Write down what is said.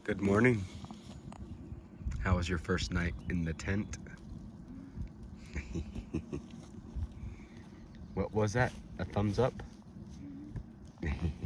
Good morning. How was your first night in the tent? What was that? A thumbs up?